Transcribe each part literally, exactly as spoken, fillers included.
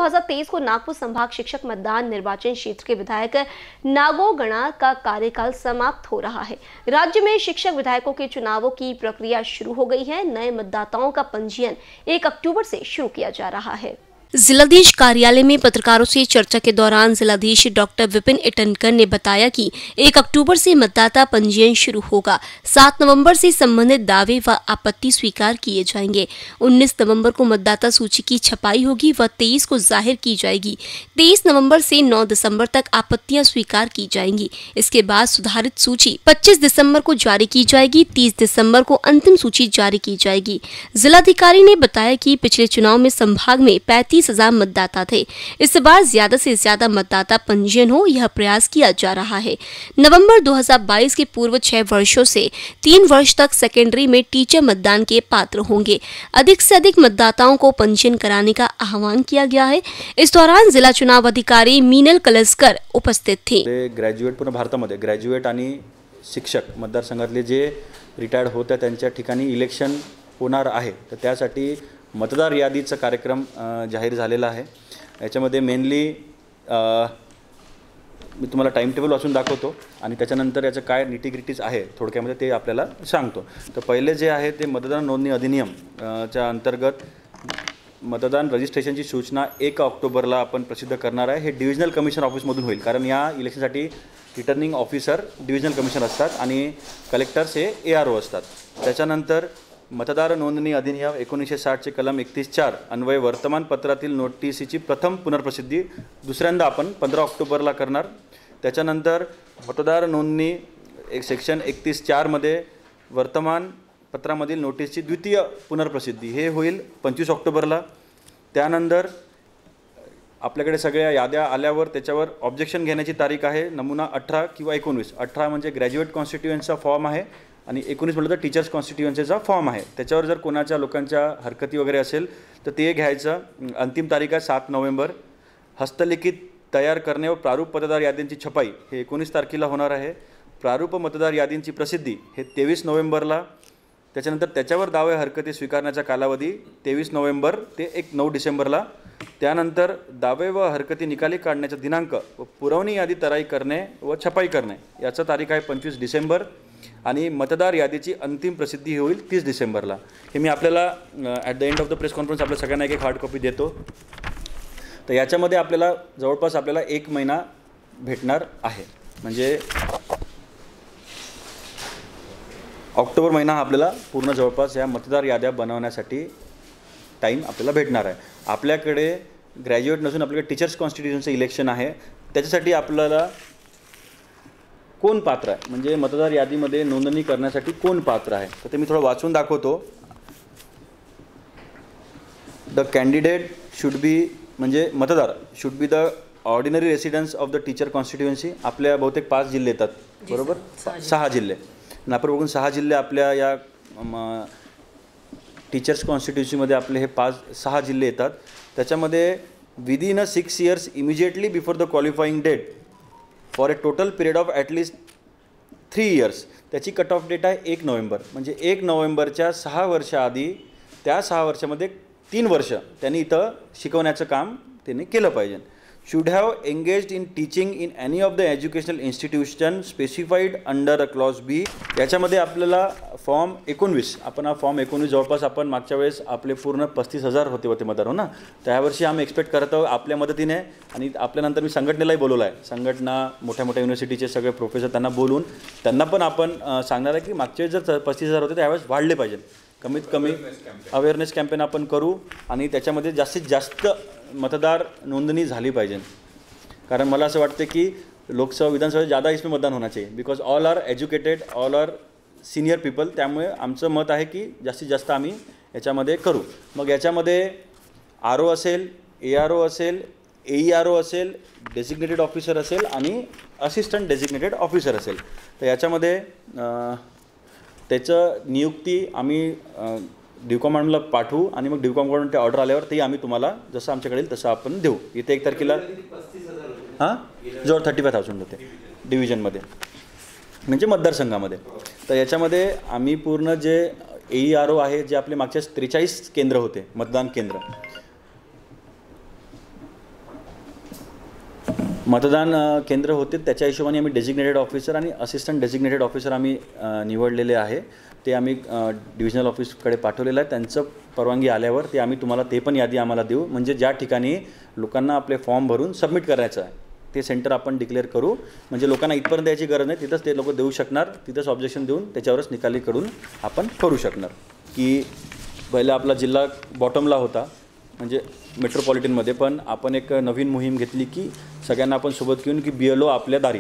हज़ार तेईस को नागपुर संभाग शिक्षक मतदान निर्वाचन क्षेत्र के विधायक नागो गणा का कार्यकाल समाप्त हो रहा है। राज्य में शिक्षक विधायकों के चुनावों की प्रक्रिया शुरू हो गई है। नए मतदाताओं का पंजीयन एक अक्टूबर से शुरू किया जा रहा है। जिलाधीश कार्यालय में पत्रकारों से चर्चा के दौरान जिलाधीश डॉक्टर विपिन इटनकर ने बताया कि एक अक्टूबर से मतदाता पंजीयन शुरू होगा। सात नवंबर से संबंधित दावे व आपत्ति स्वीकार किए जाएंगे। उन्नीस नवंबर को मतदाता सूची की छपाई होगी व तेईस को जाहिर की जाएगी। तेईस नवंबर से नौ दिसंबर तक आपत्तियां स्वीकार की जाएंगी। इसके बाद सुधारित सूची पच्चीस दिसंबर को जारी की जाएगी। तीस दिसंबर को अंतिम सूची जारी की जाएगी। जिलाधिकारी ने बताया कि पिछले चुनाव में संभाग में पैंतीस हजार मतदाता थे। इस बार ज्यादा से ज्यादा मतदाता पंजीयन हो, यह प्रयास किया जा रहा है। नवंबर दो हज़ार बाईस के पूर्व छह वर्षों से तीन वर्ष तक सेकेंडरी में टीचर मतदान के पात्र होंगे। अधिक से अधिक मतदाताओं को पंजीयन कराने का आह्वान किया गया है। इस दौरान जिला चुनाव अधिकारी मीनल कलस्कर उपस्थित थे। ग्रॅज्युएट पूर्ण भारतामध्ये ग्रॅज्युएट आणि शिक्षक मतदारसंघातले जे रिटायर्ड होते त्यांच्या ठिकाणी इलेक्शन होणार आहे, तर त्यासाठी मतदार यादीचा कार्यक्रम जाहीर झालेला आहे। याच्यामध्ये मेनली मी तुम्हाला टाइम टेबल वाचून दाखवतो आणि त्याच्यानंतर याचं काय निटीग्रिटीज आहे थोडक्यामध्ये ते आपल्याला सांगतो। तर पहिले जे आहे ते मतदार नोंदणी अधिनियम च्या अंतर्गत मतदान रजिस्ट्रेशनची सूचना एक ऑक्टोबरला आपण प्रसिद्ध करणार आहे। हे डिव्हिजनल कमिशन ऑफिसमधून होईल, कारण या इलेक्शनसाठी रिटर्निंग ऑफिसर डिव्हिजनल कमिशन असतात आणि कलेक्टर्स हे ए आर ओ असतात। त्याच्यानंतर मतदार नोंदणी अधिनियम एकोणीसशे साठचे कलम एकतीस चार अन्वय वर्तमानपत्रातील नोटिसीची प्रथम पुनर्प्रसिद्धी दुसऱ्यांदा आपण पंधरा ऑक्टोबरला करणार। त्याच्यानंतर मतदार नोंदणी एक सेक्शन एकतीस चारमध्ये वर्तमानपत्रामधील नोटीसची द्वितीय पुनर्प्रसिद्धी हे होईल पंचवीस ऑक्टोबरला। त्यानंतर आपल्याकडे सगळ्या याद्या आल्यावर त्याच्यावर ऑब्जेक्शन घेण्याची तारीख आहे नमुना अठरा किंवा एकोणीस। अठरा म्हणजे ग्रॅज्युएट कॉन्स्टिट्युएन्सीचा फॉर्म आहे आणि एकोणीस म्हटलं तर टीचर्स कॉन्स्टिट्युएन्सीचा फॉर्म आहे। त्याच्यावर जर कोणाच्या लोकांच्या हरकती वगैरे असेल तर ते घ्यायचं। अंतिम तारीख आहे सात नोव्हेंबर। हस्तलिखित तयार करणे व प्रारूप मतदार यादींची छपाई हे एकोणीस तारखेला होणार आहे। प्रारूप मतदार यादींची प्रसिद्धी हे तेवीस नोव्हेंबरला। त्याच्यानंतर त्याच्यावर दावे हरकती स्वीकारण्याचा कालावधी तेवीस नोव्हेंबर ते एक नऊ डिसेंबरला। त्यानंतर दावे व हरकती निकाली काढण्याचा दिनांक व पुरवणी यादी तयारी करणे व छपाई करणे याचा तारीख आहे पंचवीस डिसेंबर आणि मतदार यादीची अंतिम प्रसिद्धी होईल तीस डिसेंबरला। हे मी आपल्याला at the end of the press conference आपल्या सगळ्यांना एक एक हार्ड कॉपी देतो। तर याच्यामध्ये आपल्याला जवळपास आपल्याला एक महिना भेटणार आहे, म्हणजे ऑक्टोबर महिना हा आपल्याला पूर्ण जवळपास या मतदार याद्या बनवण्यासाठी टाईम आपल्याला भेटणार आहे। आपल्याकडे ग्रॅज्युएट नसून आपल्याकडे टीचर्स कॉन्स्टिट्युएन्सीचं इलेक्शन आहे। त्याच्यासाठी आपल्याला कोण पात्र आहे, म्हणजे मतदार यादीमध्ये नोंदणी करण्यासाठी कोण पात्र आहे, तर ते मी थोडं वाचून दाखवतो। द कॅन्डिडेट शुड बी म्हणजे मतदार should be the ordinary residents of the teacher constituency. आपल्या बहुतेक पाच जिल्हे येतात, बरोबर, सहा जिल्हे नागपूर बघून सहा जिल्हे आपल्या या टीचर्स कॉन्स्टिट्युएन्सीमध्ये आपले हे पाच सहा जिल्हे येतात। त्याच्यामध्ये within a six years immediately before the qualifying date for a total period of at least three years त्याची कट ऑफ डेट आहे एक नोव्हेंबर। म्हणजे एक नोव्हेंबरच्या सहा वर्षाआधी त्या सहा वर्षामध्ये तीन वर्ष त्यांनी इथं शिकवण्याचं काम त्यांनी केलं पाहिजे। Should have engaged in teaching in any of the educational institution specified under a clause B. याच्यामध्ये आपल्याला फॉर्म एकोणवीस आपण हा फॉर्म एकोणवीस जवळपास आपण मागच्या वेळेस आपले पूर्ण पस्तीस हजार होते होते मतदार हो ना। त्यावर्षी आम्ही एक्सपेक्ट करत आहोत आपल्या मदतीने आणि आपल्यानंतर मी संघटनेलाही बोलवलं आहे। संघटना मोठ्या मोठ्या युनिव्हर्सिटीचे सगळे प्रोफेसर त्यांना बोलून त्यांना पण आपण सांगणार आहे की मागच्या वेळेस जर पस्तीस हजार होते त्यावेळेस वाढले पाहिजे। कमीत कमी अवेअरनेस कॅम्पेन आपण करू आणि त्याच्यामध्ये जास्तीत जास्त मतदार नोंदणी झाली पाहिजे। कारण मला असं वाटतं की लोकसभा विधानसभेत ज़्यादा इसमें मतदान होना चाहिए, because all are educated, all are senior people. त्यामुळे आमचं मत आहे की जास्तीत जास्त आम्ही याच्यामध्ये करू। मग याच्यामध्ये आर ओ असेल, ए आर ओ असेल, ए ई आर ओ असेल, डेजिग्नेटेड ऑफिसर असेल आणि असिस्टंट डेजिग्नेटेड ऑफिसर असेल। तर याच्यामध्ये त्याचं नियुक्ती आम्ही डिवकॉम मॅडमला पाठवू आणि मग डिवकॉमकडून ते ऑर्डर आल्यावर ते आम्ही तुम्हाला जसं आमच्याकडे येईल तसं आपण देऊ। इथे एक तारखेला हां जवळ थर्टी फाय थाउजंड होते डिव्हिजनमध्ये, म्हणजे मतदारसंघामध्ये। तर याच्यामध्ये आम्ही पूर्ण जे ए ई आर ओ आहे जे आपले मागच्या त्रेचाळीस केंद्र होते मतदान केंद्र मतदान अ, केंद्र होते त्याच्या हिशोबाने आम्ही डेजिग्नेटेड ऑफिसर आणि असिस्टंट डेजिग्नेटेड ऑफिसर आम्ही अ, निवडलेले आहे. ते आम्ही अ, डिव्हिजनल ऑफिसकडे पाठवलेलं आहे. त्यांचं परवानगी आल्यावर ते आम्ही तुम्हाला ते पण यादी आम्हाला देऊ, म्हणजे ज्या ठिकाणी लोकांना आपले फॉर्म भरून सबमिट करायचं आहे ते सेंटर आपण डिक्लेअर करू, म्हणजे लोकांना इथपर्यंत द्यायची गरज नाही, तिथंच ते लोक देऊ शकणार, तिथंच ऑब्जेक्शन देऊन त्याच्यावरच निकाली कडून आपण करू शकणार. की पहिला आपला जिल्हा बॉटमला होता म्हणजे मेट्रोपॉलिटनमध्ये, पण आपण एक नवीन मोहीम घेतली की सगळ्यांना आपण सोबत घेऊन की बी एल ओ आपल्या दारी,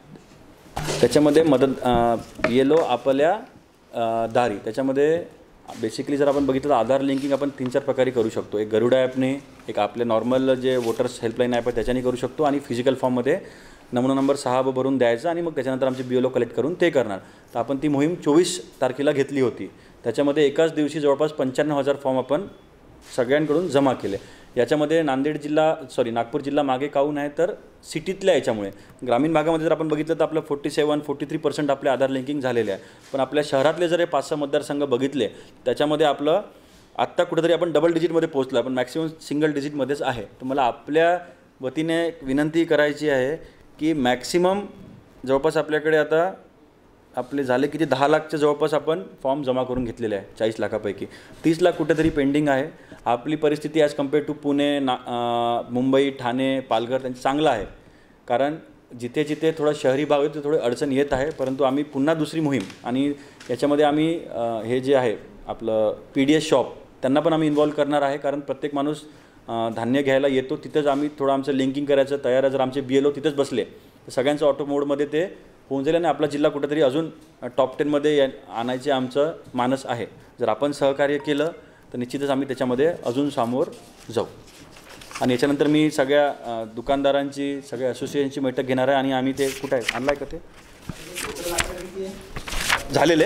त्याच्यामध्ये मदत बी एल ओ आपल्या अ, दारी. त्याच्यामध्ये बेसिकली जर आपण बघितलं तर आधार लिंकिंग आपण तीन चार प्रकारे करू शकतो. एक गरुडा ॲपने, एक आपले नॉर्मल जे वोटर्स हेल्पलाईन ॲप आहे त्याच्याने करू शकतो, आणि फिजिकल फॉर्ममध्ये नमुना नंबर सहा ब भरून द्यायचा आणि मग त्याच्यानंतर आमचे बी एल ओ कलेक्ट करून ते करणार. तर आपण ती मोहीम चोवीस तारखेला घेतली होती. त्याच्यामध्ये एकाच दिवशी जवळपास पंच्याण्णव हजार फॉर्म आपण सगळ्यांकडून जमा केले. याच्यामध्ये नांदेड जिल्हा सॉरी नागपूर जिल्हा मागे काहून आहे तर सिटीतल्या याच्यामुळे. ग्रामीण भागामध्ये जर आपण बघितलं तर आपलं forty seven forty three percent आपले आधार लिंकिंग झालेले आहे. पण आपल्या शहरातले जर हे पाच सहा मतदारसंघ बघितले त्याच्यामध्ये आपलं आत्ता कुठेतरी आपण डबल डिजिटमध्ये पोहोचलो आहे, पण मॅक्सिमम सिंगल डिजिटमध्येच आहे. तर मला आपल्या वतीने विनंती करायची आहे की मॅक्सिमम जवळपास आपल्याकडे आता आपले झाले किती दहा लाखच्या जवळपास आपण फॉर्म जमा करून घेतलेले आहे. चाळीस लाखापैकी तीस लाख कुठेतरी पेंडिंग आहे. आपली परिस्थिती ॲज कम्पेअर टू पुणे ना मुंबई ठाणे पालघर त्यांची चांगलं आहे, कारण जिथे जिथे थोडा शहरी भाग आहे तिथे थोडी अडचण येत आहे. परंतु आम्ही पुन्हा दुसरी मोहीम आणि याच्यामध्ये आम्ही हे जे आहे आपलं पी डी एस शॉप त्यांना पण आम्ही इन्व्हॉल्व करणार आहे, कारण प्रत्येक माणूस धान्य घ्यायला येतो तिथंच आम्ही थोडं आमचं लिंकिंग करायचं तयार आहे. जर आमचे बी एल ओ तिथंच बसले तर सगळ्यांचं ऑटो मोडमध्ये ते होऊन जाईल आणि आपला जिल्हा कुठेतरी अजून टॉप टेनमध्ये आणायचे आमचं मानस आहे. जर आपण सहकार्य केलं तर निश्चितच आम्ही त्याच्यामध्ये अजून समोर जाऊ. आणि याच्यानंतर मी सगळ्या दुकानदारांची सगळ्या असोसिएशनची बैठक घेणार आहे आणि आम्ही ते कुठं आहे आणलं आहे का ते झालेले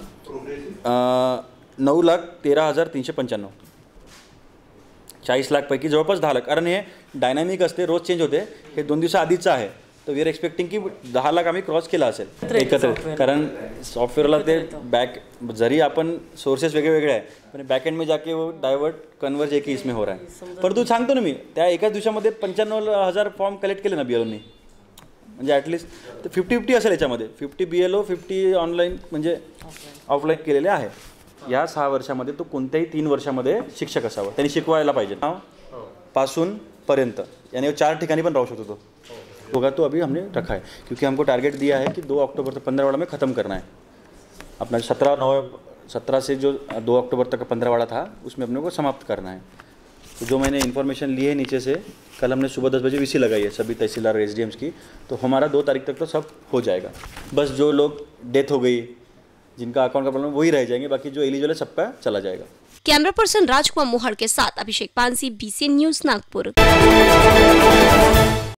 नऊ लाख तेरा हजार तीनशे पंच्याण्णव चाळीस लाखपैकी जवळपास दहा लाख, कारण हे डायनॅमिक असते, रोज चेंज होते. हे दोन दिवसा आधीचं आहे, तर वी आर एक्सपेक्टिंग की दहा लाख आम्ही क्रॉस केला असेल एकत्र, कारण सॉफ्टवेअरला ते बॅक जरी आपण सोर्सेस वेगळे वेगळे आहे पण बॅक एंड में जाके वो डायवर्ट कन्वर्ज एक ही इसमें हो रहा है. परंतु सांगतो ना मी त्या एकाच दिवसामध्ये पंच्याण्णव हजार फॉर्म कलेक्ट केले ना बी एल ओनी, म्हणजे ॲटलिस्ट तर फिफ्टी फिफ्टी असेल याच्यामध्ये, fifty B L O fifty online म्हणजे ऑफलाईन केलेले आहे. या सहा वर्षामध्ये तो कोणत्याही तीन वर्षामध्ये शिक्षक असावा, त्यांनी शिकवायला पाहिजे पासून पर्यंत, यानी चार ठिकाणी पण राहू शकतो तो होगा. तो अभी हमने रखा है क्योंकि हमको टारगेट दिया है कि दो अक्टूबर तक पंद्रहवाड़ा में ख़त्म करना है. अपना सत्रह नवंबर सत्रह से जो दो अक्टूबर तक का पंद्रहवाड़ा था उसमें अपने को समाप्त करना है. तो जो मैंने इन्फॉर्मेशन ली है नीचे से, कल हमने सुबह दस बजे वीसी लगाई है सभी तहसीलदार एस डी एम्स की, तो हमारा दो तारीख तक तो सब हो जाएगा. बस जो लोग डेथ हो गई जिनका अकाउंट का प्रॉब्लम वही रह जाएंगे, बाकी जो एलिजिबल है सबका चला जाएगा. कैमरा पर्सन राजकुमार मोहड़ के साथ Abhishek Pansi, B C N news Nagpur.